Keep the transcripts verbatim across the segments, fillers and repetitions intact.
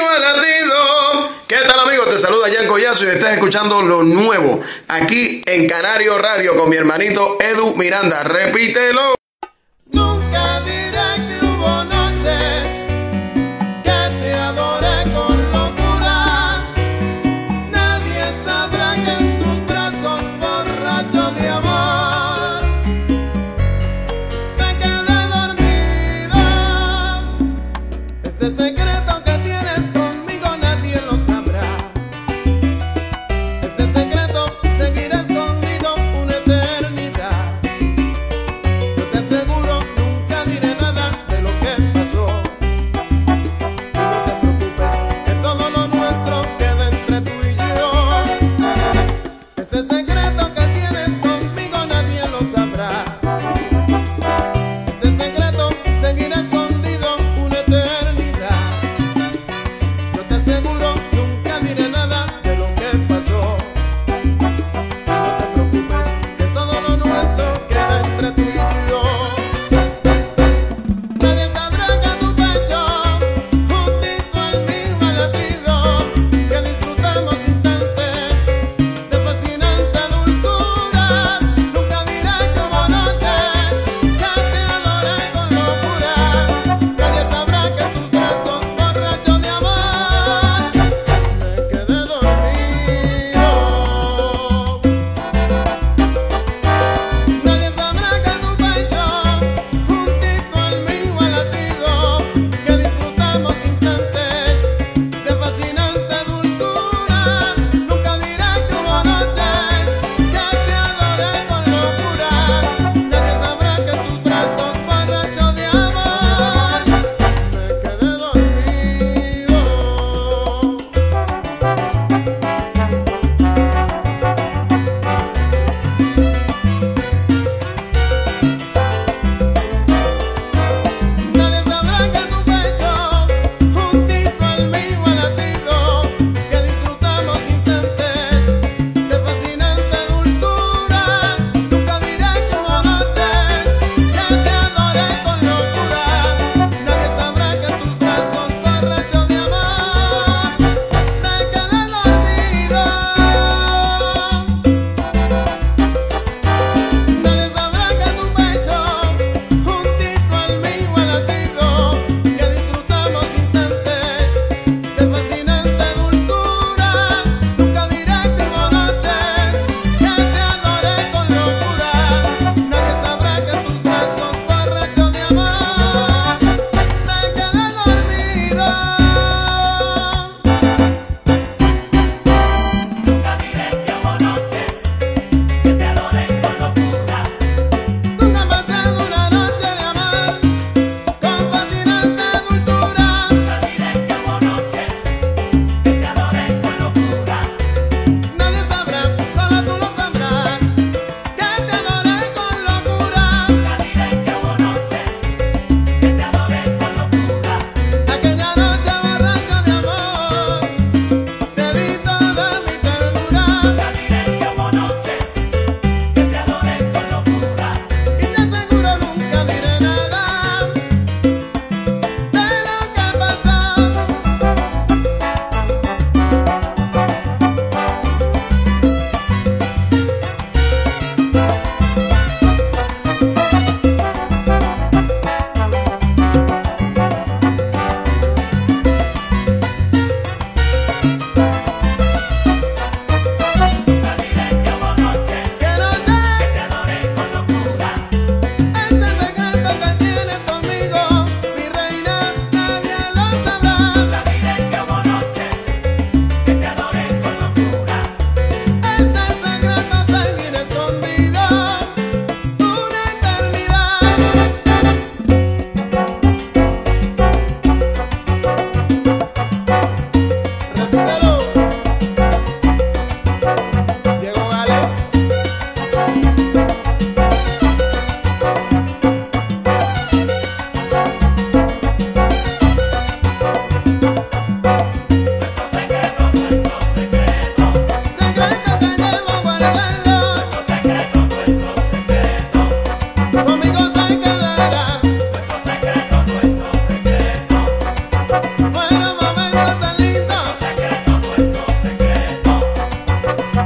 al latido. ¿Qué tal, amigos? Te saluda Jan Collazo y estás escuchando lo nuevo aquí en Canario Radio con mi hermanito Edu Miranda. Repítelo. Nunca diré que hubo noches que te adoré con locura. Nadie sabrá que en tus brazos borracho de amor me quedé dormido. Este secreto que tienes conmigo nadie lo sabrá. Este secreto seguirá escondido una eternidad. Yo te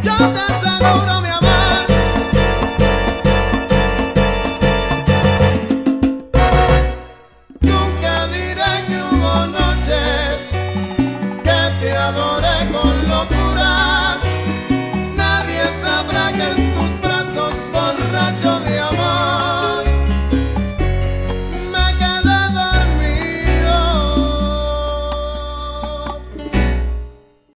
Yo te aseguro, mi